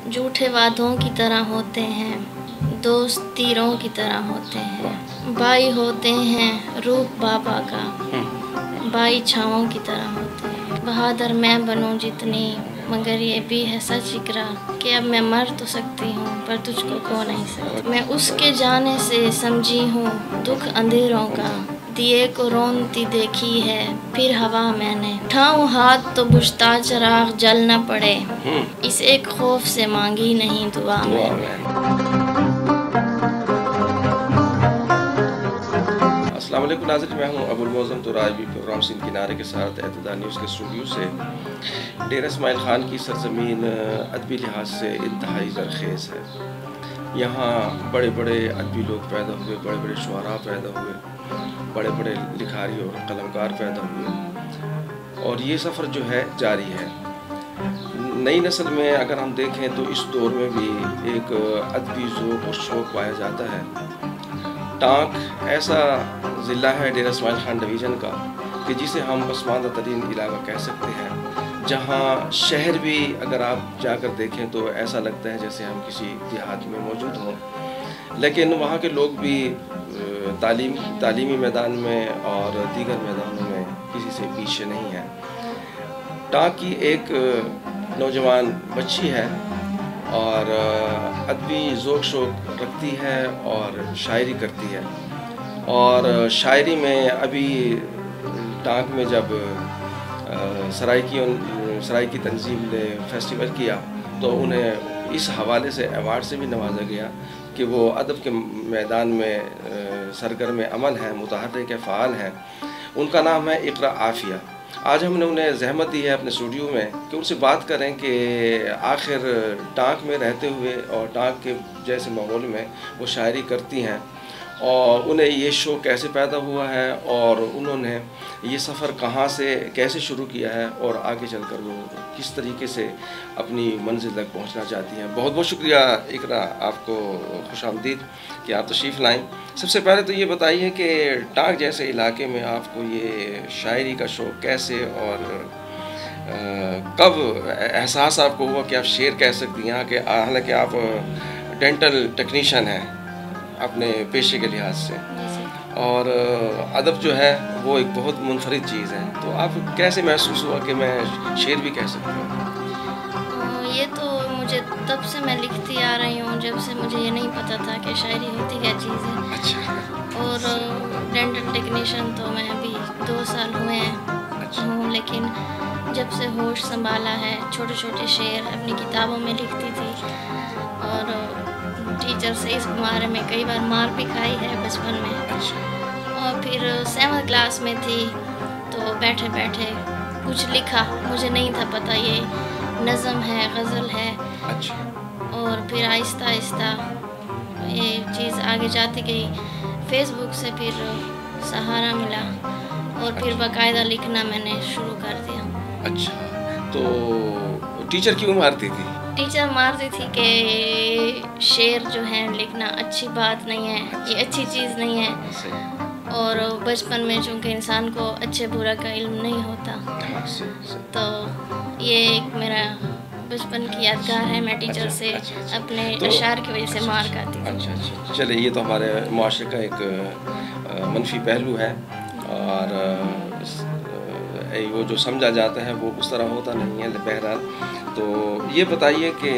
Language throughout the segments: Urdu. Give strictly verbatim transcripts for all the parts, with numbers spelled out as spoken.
جھوٹے وعدوں کی طرح ہوتے ہیں، دوست تیروں کی طرح ہوتے ہیں، بھائی ہوتے ہیں روپ بابا کا، بھائی چھاؤں کی طرح ہوتے ہیں۔ بہادر میں بنوں جتنی، مگر یہ بھی ہے سچ اقرار کہ اب میں مر تو سکتی ہوں پر تجھ کو کھو نہیں سکتی۔ میں اس کے جانے سے سمجھی ہوں دکھ اندھیروں کا، دیے کو رونتی دیکھی ہے پھر ہوا میں نے، اٹھاؤں ہاتھ تو بجھتا چراغ جل نہ پڑے، اس ایک خوف سے مانگی نہیں دعا میں۔ السلام علیکم ناظرین، میں ہوں ابو المعظم ترابی، پروگرام سندھ کنارے کے ساتھ اعتدال نیوز کے اسٹوڈیو سے۔ ڈیرہ اسماعیل خان کی سرزمین ادبی لحاظ سے انتہائی زرخیز ہے۔ یہاں بڑے بڑے ادبی لوگ پیدا ہوئے، بڑے بڑے شعراء پیدا ہوئے، بڑے بڑے لکھاری اور قلمکار پیدا ہوئے، اور یہ سفر جو ہے جاری ہے۔ نئی نسل میں اگر ہم دیکھیں تو اس دور میں بھی ایک ادبی ذوق اور شوق پایا جاتا ہے۔ ٹانک ایسا ضلع ہے ڈیرہ اسماعیل خان ڈویژن کا کہ جسے ہم پسماندہ ترین علاقہ کہہ سکتے ہیں، جہاں شہر بھی اگر آپ جا کر دیکھیں تو ایسا لگتا ہے جیسے ہم کسی دیہات میں موجود ہوں، لیکن وہاں کے لوگ بھی تعلیم تعلیمی میدان میں اور دیگر میدانوں میں کسی سے پیچھے نہیں ہیں۔ ٹانک کی ایک نوجوان بچی ہے اور ادبی ذوق شوق رکھتی ہے اور شاعری کرتی ہے، اور شاعری میں ابھی ٹانک میں جب سرائکی سرائکی تنظیم نے فیسٹیول کیا تو انہیں اس حوالے سے ایوارڈ سے بھی نوازا گیا کہ وہ ادب کے میدان میں سرگرم عمل ہیں، متحرک فعال ہیں۔ ان کا نام ہے اقرا عافیہ۔ آج ہم نے انہیں زحمت دی ہے اپنے اسٹوڈیو میں کہ ان سے بات کریں کہ آخر ٹانک میں رہتے ہوئے اور ٹانک کے جیسے ماحول میں وہ شاعری کرتی ہیں، اور انہیں یہ شوق کیسے پیدا ہوا ہے، اور انہوں نے یہ سفر کہاں سے کیسے شروع کیا ہے، اور آگے چل کر وہ کس طریقے سے اپنی منزل تک پہنچنا چاہتی ہیں۔ بہت بہت شکریہ اقرا، آپ کو خوش آمدید کہ آپ تشریف لائیں۔ سب سے پہلے تو یہ بتائیے کہ ٹانک جیسے علاقے میں آپ کو یہ شاعری کا شوق کیسے اور کب احساس آپ کو ہوا کہ آپ شعر کہہ سکتی ہیں، کہ حالانکہ آپ ڈینٹل ٹیکنیشین ہیں اپنے پیشے کے لحاظ سے، اور ادب جو ہے وہ ایک بہت منفرد چیز ہے، تو آپ کیسے محسوس ہوا کہ میں شعر بھی کہہ سکتی ہوں؟ یہ تو مجھے تب سے میں لکھتی آ رہی ہوں جب سے مجھے یہ نہیں پتہ تھا کہ شاعری ہوتی کیا چیز ہے۔ اچھا۔ اور ڈینٹل ٹیکنیشین تو میں ابھی دو سال ہوئے ہیں ہوں، لیکن جب سے ہوش سنبھالا ہے چھوٹے چھوٹے شعر اپنی کتابوں میں لکھتی تھی، اور ٹیچر سے اس بارے میں کئی بار مار بھی کھائی ہے بچپن میں۔ اور پھر سیونتھ کلاس میں تھی تو بیٹھے بیٹھے کچھ لکھا، مجھے نہیں تھا پتہ یہ نظم ہے، غزل ہے، اور پھر آہستہ آہستہ یہ چیز آگے جاتی گئی۔ فیس بک سے پھر سہارا ملا اور پھر باقاعدہ لکھنا میں نے شروع کر دیا۔ اچھا، تو ٹیچر کیوں مارتی تھی؟ ٹیچر مارتی تھی کہ شعر جو ہے لکھنا اچھی بات نہیں ہے، یہ اچھی چیز نہیں ہے، اور بچپن میں چونکہ انسان کو اچھے برا کا علم نہیں ہوتا، تو یہ ایک میرا بچپن کی یادگار ہے۔ میں ٹیچر سے اپنے اشعار کی وجہ سے مار کھاتی تھی۔ اچھا اچھا، چلے یہ تو ہمارے معاشرے کا ایک منفی پہلو ہے، اور وہ جو سمجھا جاتا ہے وہ اس طرح ہوتا نہیں ہے۔ بہرحال تو یہ بتائیے کہ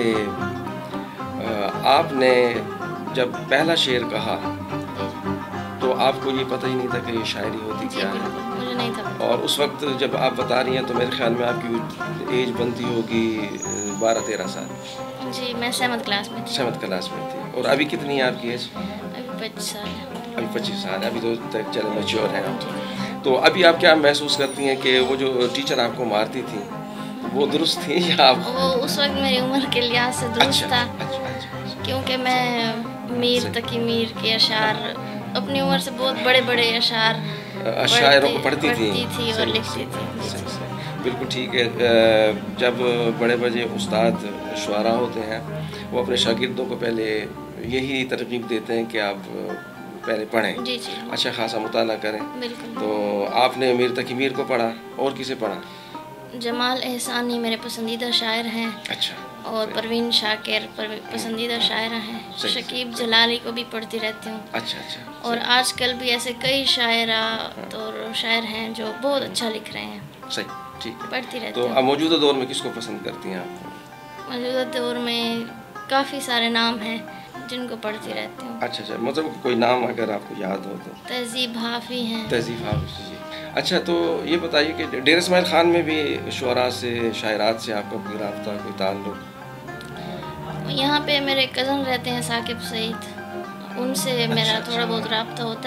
آپ نے جب پہلا شعر کہا تو آپ کو یہ پتہ ہی نہیں تھا کہ یہ شاعری ہوتی کیا ہے؟ مجھے نہیں تھا۔ اور اس وقت جب آپ بتا رہی ہیں تو میرے خیال میں آپ کی ایج بنتی ہوگی بارہ تیرہ سال۔ جی، میں سیونتھ کلاس میں تھی۔ سیونتھ کلاس میں تھی، اور ابھی کتنی ہے آپ کی ایج؟ ابھی پچیس سال ہے۔ ابھی پچیس سال ہے، ابھی تو تک چلے میچور ہیں آپ۔ تو ابھی آپ کیا محسوس کرتی ہیں کہ وہ جو ٹیچر آپ کو مارتی تھی وہ درست تھی یا آپ؟ وہ اس وقت میری عمر کے لحاظ سے درست تھا، کیونکہ میں میر تقی میر کے اشعار اپنی عمر سے بہت بڑے بڑے اشعار شاعروں کو پڑھتی تھی تھی اور لکھتی تھی۔ بالکل ٹھیک ہے۔ جب بڑے بڑے استاد شعراء ہوتے ہیں وہ اپنے شاگردوں کو پہلے یہی ترغیب دیتے ہیں کہ آپ پہلے پڑھیں، جی جی اچھا خاصا مطالعہ کریں۔ بالکل۔ تو آپ نے میر تقی میر کو پڑھا، اور کسے پڑھا؟ جمال احسانی میرے پسندیدہ شاعر ہیں۔ اچھا۔ اور پروین شاکر پسندیدہ شاعرہ ہیں. شکیب جلالی کو بھی پڑھتی رہتی ہوں. اچھا اچھا. اور آج کل بھی ایسے کئی شاعرات اور شاعر ہیں جو بہت اچھا لکھ رہے ہیں. صحیح, ٹھیک ہے. پڑھتی رہتی تو ہوں. اب موجودہ دور میں کس کو پسند کرتی ہیں آپ؟ موجودہ دور میں کافی سارے نام ہیں جن کو پڑھتی رہتی ہوں. اچھا اچھا, مطلب کوئی نام اگر آپ کو یاد ہو تو. تہذیب حافظ ہیں. تہذیب حافظ, جی. اچھا, تو یہ بتائیے کہ ڈیرہ اسماعیل خان میں بھی شعراء سے, شاعرات سے آپ کا کوئی رابطہ, کوئی تعلق؟ یہاں پہ میرے کزن رہتے ہیں ثاقب سعید, ان سے میرا تھوڑا بہت رابطہ ہوتا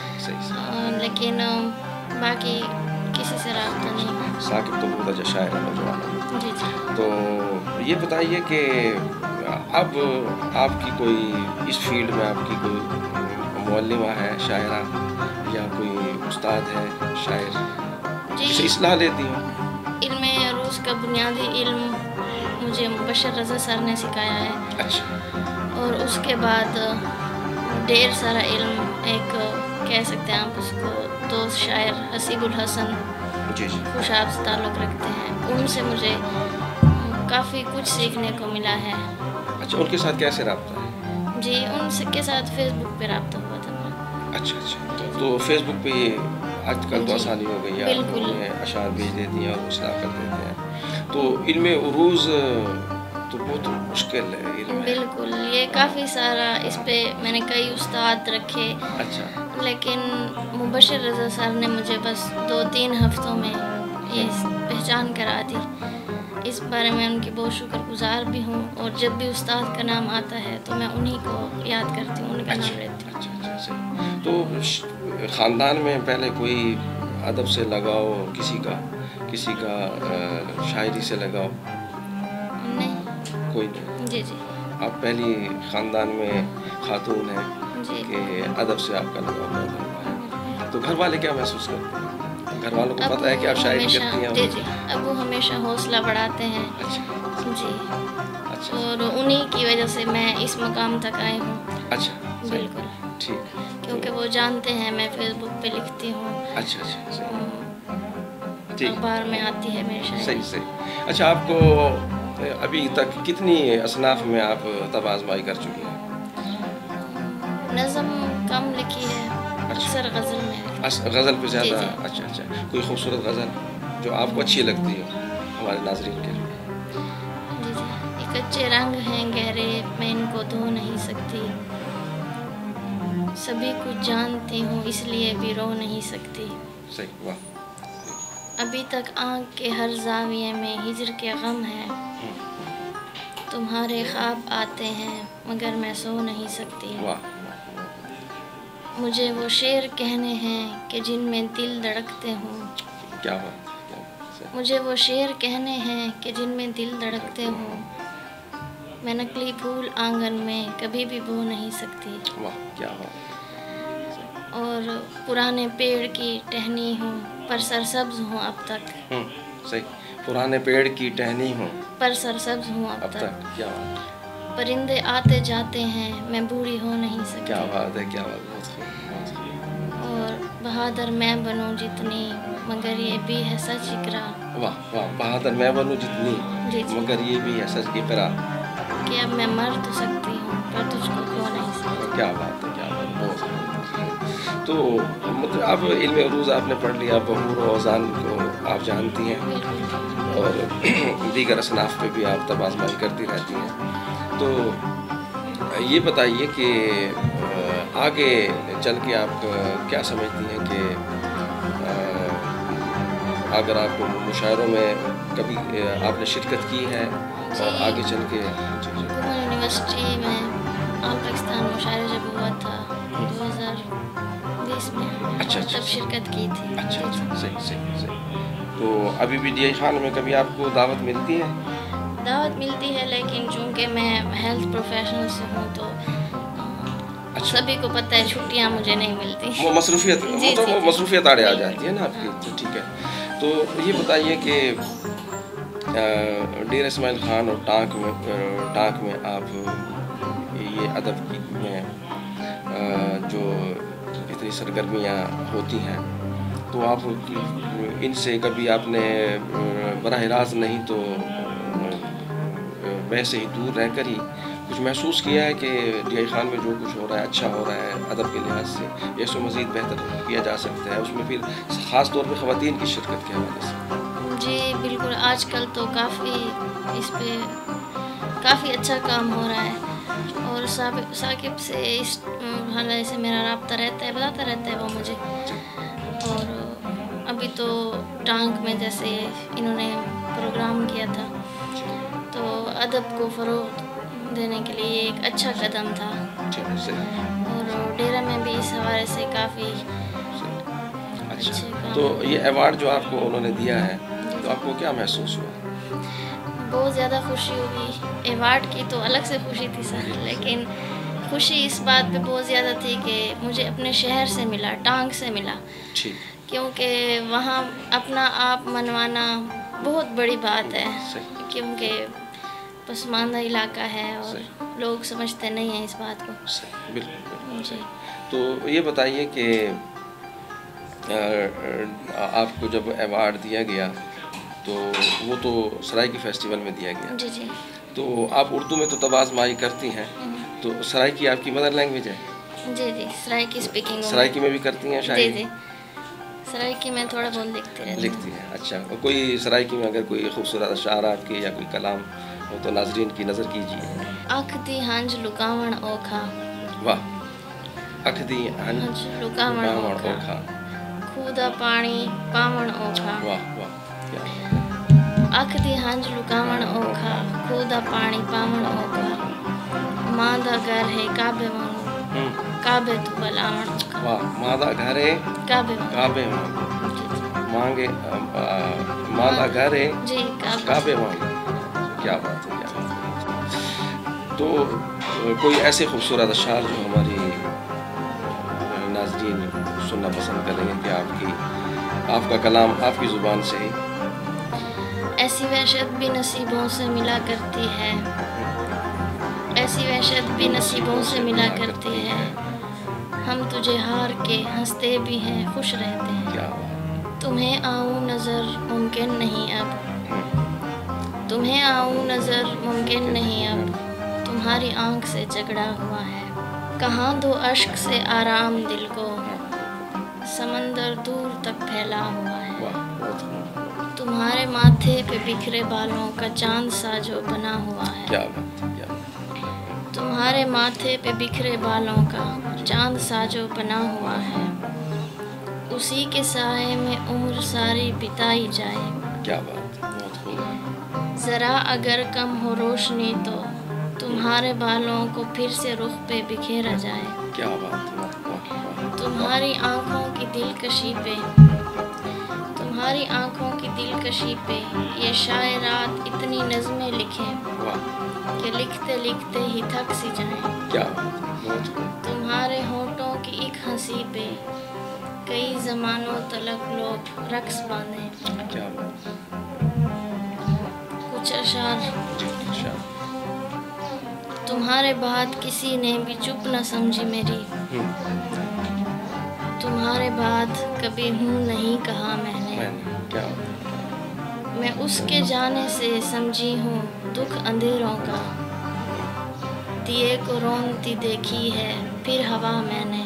ہے, لیکن باقی کسی سے رابطہ نہیں. ثاقب تو بہت اچھا شاعر ہے, نوجوان. جی جی. تو یہ بتائیے کہ اب آپ کی کوئی اس فیلڈ میں آپ کی کوئی معلمہ ہے شاعرہ, یا کوئی استاد ہے شاعر جسے اصلاح لیتی ہوں؟ علم عروض کا بنیادی علم مجھے مبشر رضا سر نے سکھایا ہے. اچھا. اور اس کے بعد ڈھیر سارا علم, ایک کہہ سکتے ہیں آپ اس کو, دوست شاعر حسیب الحسن جی جی خوشاب سے تعلق رکھتے ہیں, ان سے مجھے کافی کچھ سیکھنے کو ملا ہے. اچھا, ان کے ساتھ کیسے رابطہ ہے؟ جی, ان سے کے ساتھ فیس بک پہ رابطہ ہوا تھا میرا. اچھا اچھا. تو فیس بک پہ آج کل تو آسانی ہو گئی ہے, بالکل اشعار بھیج دیتی ہیں اور اصلاح کر دیتے ہیں. تو علم عروض تو بہت مشکل ہے علم. بالکل, یہ کافی سارا, اس پہ میں نے کئی استاد رکھے. اچھا. لیکن مبشر رضا سر نے مجھے بس دو تین ہفتوں میں یہ پہچان کرا دی. اس بارے میں ان کی بہت شکر گزار بھی ہوں, اور جب بھی استاد کا نام آتا ہے تو میں انہی کو یاد کرتی ہوں, ان کا نام لیتی ہوں. اچھا اچھا صحیح. تو خاندان میں پہلے کوئی ادب سے لگاؤ, کسی کا کسی کا شاعری سے لگاؤ؟ نہیں, کوئی نہیں. جی جی. آپ پہلی خاندان میں خاتون ہیں جی. کہ ادب سے آپ کا لگاؤ پیدا ہوا ہے. تو گھر والے کیا محسوس کرتے ہیں؟ گھر والوں کو پتہ ہے کہ آپ شاعری کرتی ہیں؟ جی جی, ابو ہمیشہ حوصلہ بڑھاتے ہیں. اچھا جی. اچھا. اور انہی کی وجہ سے میں اس مقام تک آئی ہوں. اچھا. بالکل. ٹھیک. کیونکہ وہ جانتے ہیں میں فیس بک پہ لکھتی ہوں. اچھا اچھا صحیح. اخبار میں آتی ہے میری شاعری. صحیح صحیح. اچھا, آپ کو ابھی تک کتنی اصناف میں آپ طب آزمائی کر چکی ہیں؟ نظم کم لکھی ہے, اکثر غزل میں. غزل پہ زیادہ. اچھا اچھا. کوئی خوبصورت غزل جو آپ کو اچھی لگتی ہو ہمارے ناظرین کے لیے؟ جی جی. یہ کچے رنگ ہیں گہرے, میں ان کو دھو نہیں سکتی, سبھی کچھ جانتی ہوں اس لیے بھی رو نہیں سکتی. صحیح. واہ. ابھی تک آنکھ کے ہر زاویے میں ہجر کے غم ہے, تمہارے خواب آتے ہیں مگر میں سو نہیں سکتی. واہ. مجھے وہ شعر کہنے ہیں کہ جن میں دل دھڑکتے ہوں. کیا بات. مجھے وہ شعر کہنے ہیں کہ جن میں دل دھڑکتے ہوں, میں نقلی پھول آنگن میں کبھی بھی بو نہیں سکتی. واہ, کیا بات. اور پرانے پیڑ کی ٹہنی ہوں پر سرسبز ہوں اب تک. ہوں صحیح. پرانے پیڑ کی ٹہنی ہوں پر سرسبز ہوں اب اب تک. کیا بات. پرندے آتے جاتے ہیں میں بوڑھی ہو نہیں سکتی. کیا بات ہے, کیا بات. اور بہادر میں بنوں جتنی مگر یہ بھی ہے سچ اقرا. واہ واہ. بہادر میں بنوں جتنی جی جی. مگر یہ بھی ہے سچ اقرا. کہ اب میں مر تو سکتی ہوں پر تجھ کو کھو نہیں سکتی. کیا بات ہے, کیا بات. بہت. تو مطلب اب علم عروض آپ نے پڑھ لیا, بحور و اوزان کو آپ جانتی ہیں, اور دیگر اصناف پہ بھی آپ طب آزمائی کرتی رہتی ہیں. تو یہ بتائیے کہ آگے چل کے آپ کیا سمجھتی ہیں کہ اگر آپ مشاعروں میں کبھی آپ نے شرکت کی ہے اور آگے چل کے یونیورسٹی میں آل پاکستان مشاعرہ جب ہوا تھا دو ہزار بیس میں, اچھا اچھا تب شرکت کی تھی. اچھا اچھا. صحیح صحیح صحیح. تو ابھی بھی ڈی آئی خان میں کبھی آپ کو دعوت ملتی ہے؟ دعوت ملتی ہے, لیکن چونکہ میں ہیلتھ پروفیشنل سے ہوں تو سبھی کو پتہ ہے چھٹیاں مجھے نہیں ملتی. وہ مصروفیت وہ تو وہ مصروفیت آڑے آ جاتی ہے نا آپ کی. ٹھیک ہے. تو یہ بتائیے کہ ڈیرہ اسماعیل خان اور ٹانک میں ٹانک میں آپ یہ ادب میں جو اتنی سرگرمیاں ہوتی ہیں, تو آپ ان سے کبھی آپ نے براہ راست نہیں تو بہ سے ہی دور رہ کر ہی کچھ محسوس کیا ہے کہ ڈی آئی خان میں جو کچھ ہو رہا ہے اچھا ہو رہا ہے ادب کے لحاظ سے، یا اس کو مزید بہتر کیا جا سکتا ہے، اس میں پھر خاص طور پہ خواتین کی شرکت کے حوالے سے؟ جی بالکل، آج کل تو کافی اس پہ کافی اچھا کام ہو رہا ہے، اور ثاقب سے اس حوالے سے میرا رابطہ رہتا ہے، بتاتا رہتا ہے وہ مجھے. اور ابھی تو ٹانگ میں جیسے انہوں نے پروگرام کیا تھا، تو ادب کو فروغ دینے کے لیے یہ ایک اچھا قدم تھا. اور ڈیرہ میں بھی اس حوالے سے کافی اچھے کام. تو یہ ایوارڈ جو آپ کو انہوں نے دیا ہے تو آپ کو کیا محسوس ہوا؟ بہت زیادہ خوشی ہوئی. ایوارڈ کی تو الگ سے خوشی تھی سر، لیکن خوشی اس بات پہ بہت زیادہ تھی کہ مجھے اپنے شہر سے ملا، ٹانگ سے ملا، کیونکہ وہاں اپنا آپ منوانا بہت بڑی بات ہے، کیونکہ پسماندہ علاقہ ہے اور لوگ سمجھتے نہیں ہیں اس بات کو. بالکل. جی تو یہ بتائیے کہ آپ کو جب ایوارڈ دیا گیا تو وہ تو سرائیکی فیسٹیول میں دیا گیا. جی جی. تو آپ اردو میں تو طب آزمائی کرتی ہیں، تو سرائیکی آپ کی مدر لینگویج ہے؟ جی جی، سرائیکی اسپیکنگ. سرائیکی میں بھی کرتی ہیں شاعری؟ جی جی، سرائیکی میں تھوڑا بہت لکھتی رہتی لکھتی ہیں. اچھا، کوئی سرائیکی میں اگر کوئی خوبصورت اشعار آپ کے یا کوئی کلام ہو تو ناظرین کی نظر کیجیے. اکھ دی ہنج لکاون اوکھا. واہ. اکھ دی ہنج لکاون اوکھا، خدا پانی پاون اوکھا. واہ واہ. اکھ دی ہنج لکاون اوکھا، خدا پانی پاون اوکھا. ماں دا گھر ہے کعبے وانگو، کعبے تو بلاون اوکھا. واہ. ماں دا گھر ہے کعبے کعبے وانگو. مانگے ماں دا گھر ہے جی کعبے وانگو. کیا بات ہے، کیا بات ہے. تو کوئی ایسے خوبصورت اشعار جو ہماری ناظرین سننا پسند کریں گے کہ آپ کی آپ کا کلام آپ کی زبان سے ہی. ایسی وحشت بھی نصیبوں سے ملا کرتی ہے، ایسی وحشت بھی نصیبوں سے ملا کرتی ہے. ہم تجھے ہار کے ہنستے بھی ہیں، خوش رہتے ہیں. تمہیں آؤں نظر ممکن نہیں اب، تمہیں آؤں نظر ممکن نہیں اب، تمہاری آنکھ سے جھگڑا ہوا ہے. کہاں دو اشک سے آرام دل کو، سمندر دور تک پھیلا ہوا ہے. تمہارے ماتھے پہ بکھرے بالوں کا چاند سا جو بنا ہوا ہے. تمہارے ماتھے پہ بکھرے بالوں کا چاند سا جو بنا ہوا ہے، اسی کے سائے میں عمر ساری بتائی جائے. کیا بات ہے، بہت خوب. ذرا اگر کم ہو روشنی تو تمہارے بالوں کو پھر سے رخ پہ بکھیرا جائے. کیا بات ہے. تمہاری آنکھوں کی دلکشی پہ، تمہاری آنکھوں کی دلکشی پہ یہ شاعرات اتنی نظمیں لکھیں کہ لکھتے لکھتے ہی تھک سی جائیں. کیا تمہارے ہونٹوں کی ایک ہنسی پہ کئی زمانوں تلک لوگ رقص باندھیں. کیا بات. کچھ اشعار. تمہارے بعد کسی نے بھی چپ نہ سمجھی میری، تمہارے بعد کبھی ہوں نہیں کہا میں نے. میں اس کے جانے سے سمجھی ہوں دکھ اندھیروں کا، دیے کو رونگتی دیکھی ہے پھر ہوا میں نے.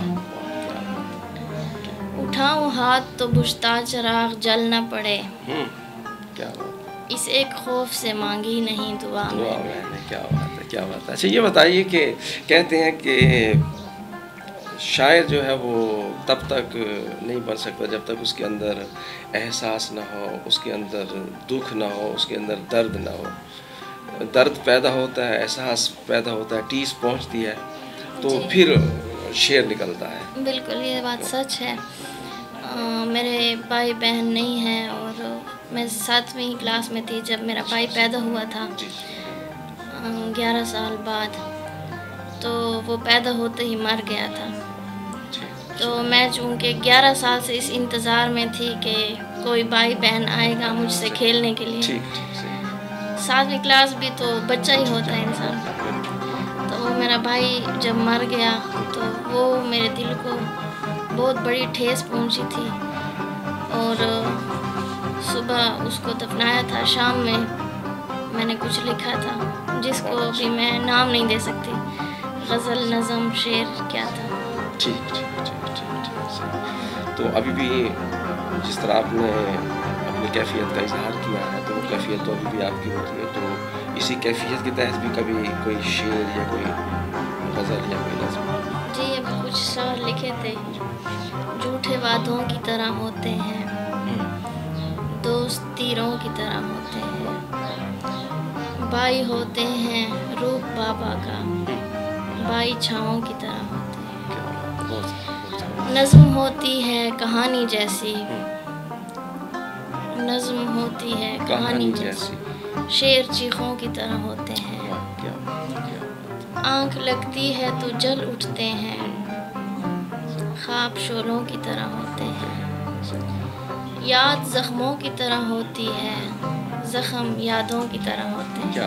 اٹھاؤں ہاتھ تو بجھتا چراغ جل نہ پڑے، اس ایک خوف سے مانگی نہیں دعا میں نے. کیا بات ہے، کیا بات ہے. اچھا یہ بتائیے کہ کہتے ہیں کہ شاعر جو ہے وہ تب تک نہیں بن سکتا جب تک اس کے اندر احساس نہ ہو، اس کے اندر دکھ نہ ہو، اس کے اندر درد نہ ہو. درد پیدا ہوتا ہے، احساس پیدا ہوتا ہے، ٹیس پہنچتی ہے تو جی. پھر شعر نکلتا ہے. بالکل یہ بات سچ ہے. آ, میرے بھائی بہن نہیں ہیں اور میں ساتویں کلاس میں تھی جب میرا بھائی پیدا ہوا تھا گیارہ سال بعد. تو وہ پیدا ہوتے ہی مر گیا تھا. تو میں چونکہ گیارہ سال سے اس انتظار میں تھی کہ کوئی بھائی بہن آئے گا مجھ سے کھیلنے کے لیے. ساتویں کلاس بھی تو بچہ ہی ہوتا ہے انسان. تو وہ میرا بھائی جب مر گیا تو وہ میرے دل کو بہت بڑی ٹھیس پہنچی تھی. اور صبح اس کو دفنایا تھا، شام میں میں نے کچھ لکھا تھا جس کو ابھی میں نام نہیں دے سکتی، غزل، نظم، شعر کیا تھا۔ ٹھیک ٹھیک ٹھیک ٹھیک ٹھیک صحیح۔ تو ابھی بھی جس طرح آپ نے اپنی کیفیت کا اظہار کیا ہے تو وہ کیفیت تو ابھی بھی آپ کی ہوتی ہے، تو اسی کیفیت کے تحت بھی کبھی کوئی شعر یا کوئی غزل یا کوئی نظم؟ جی ابھی کچھ شعر لکھے تھے۔ جھوٹے وعدوں کی طرح ہوتے ہیں، دوست تیروں کی طرح ہوتے ہیں، بھائی ہوتے ہیں روپ بابا کا، بھائی چھاؤں کی طرح ہوتے ہیں، نظم ہوتی ہے کہانی جیسی، نظم ہوتی ہے کہانی جیسی، شیر چیخوں کی طرح ہوتے ہیں، آنکھ لگتی ہے تو جل اٹھتے ہیں، خواب شعلوں کی طرح ہوتے ہیں، یاد زخموں کی طرح ہوتی ہے، زخم یادوں کی طرح ہوتے ہیں،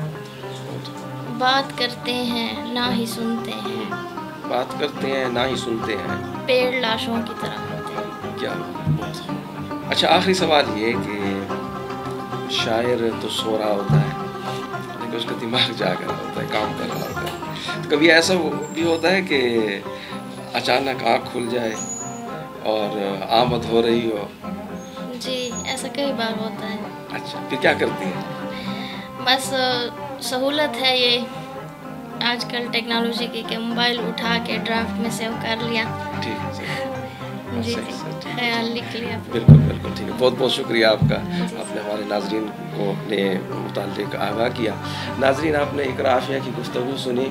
بات کرتے ہیں نہ ہی سنتے ہیں، بات کرتے ہیں نہ ہی سنتے ہیں، پیڑ لاشوں کی طرح ہوتے ہیں۔ کیا اچھا، آخری سوال یہ کہ شاعر تو سو رہا ہوتا ہے لیکن اس کا دماغ جاگ رہا ہوتا ہے، کام کر رہا ہوتا ہے، تو کبھی ایسا بھی ہوتا ہے کہ اچانک آنکھ کھل جائے اور آمد ہو رہی ہو؟ جی ایسا کئی بار ہوتا ہے۔ اچھا، پھر کیا کرتی ہیں؟ بس سہولت ہے یہ آج کل ٹیکنالوجی کی کہ موبائل اٹھا کے ڈرافٹ میں سیو کر لیا، ٹھیک ہے، جی خیال لکھ لیا۔ بالکل بالکل ٹھیک ہے، بہت بہت شکریہ آپ کا، آپ نے ہمارے ناظرین کو اپنے متعلق آگاہ کیا۔ ناظرین، آپ نے اقرا عافیہ کی گفتگو سنی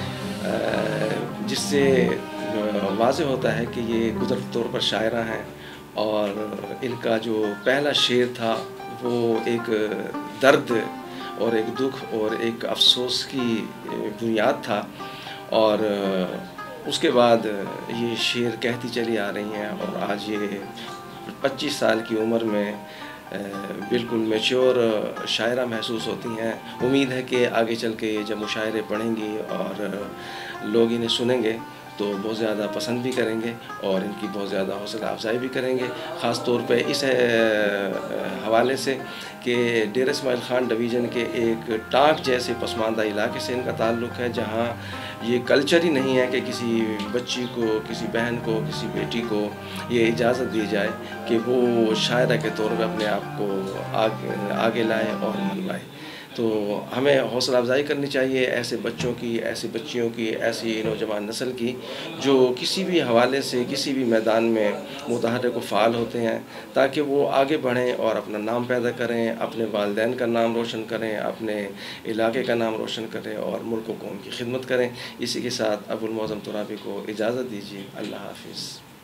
جس سے واضح ہوتا ہے کہ یہ قدرتی طور پر شاعرہ ہیں، اور ان کا جو پہلا شعر تھا وہ ایک درد اور ایک دکھ اور ایک افسوس کی بنیاد تھا، اور اس کے بعد یہ شعر کہتی چلی آ رہی ہیں، اور آج یہ پچیس سال کی عمر میں بالکل میچور شاعرہ محسوس ہوتی ہیں۔ امید ہے کہ آگے چل کے جب مشاعرے پڑھیں گی اور لوگ انہیں سنیں گے تو بہت زیادہ پسند بھی کریں گے اور ان کی بہت زیادہ حوصلہ افزائی بھی کریں گے، خاص طور پہ اس حوالے سے کہ ڈیرہ اسماعیل خان ڈویژن کے ایک ٹانک جیسے پسماندہ علاقے سے ان کا تعلق ہے، جہاں یہ کلچر ہی نہیں ہے کہ کسی بچی کو، کسی بہن کو، کسی بیٹی کو یہ اجازت دی جائے کہ وہ شاعرہ کے طور پہ اپنے آپ کو آگے آگے لائے اور منوائے۔ تو ہمیں حوصلہ افزائی کرنی چاہیے ایسے بچوں کی، ایسی بچیوں کی، ایسی نوجوان نسل کی جو کسی بھی حوالے سے کسی بھی میدان میں متحرک و فعال ہوتے ہیں، تاکہ وہ آگے بڑھیں اور اپنا نام پیدا کریں، اپنے والدین کا نام روشن کریں، اپنے علاقے کا نام روشن کریں اور ملک و قوم کی خدمت کریں۔ اسی کے ساتھ ابو المعظم ترابی کو اجازت دیجیے، اللہ حافظ۔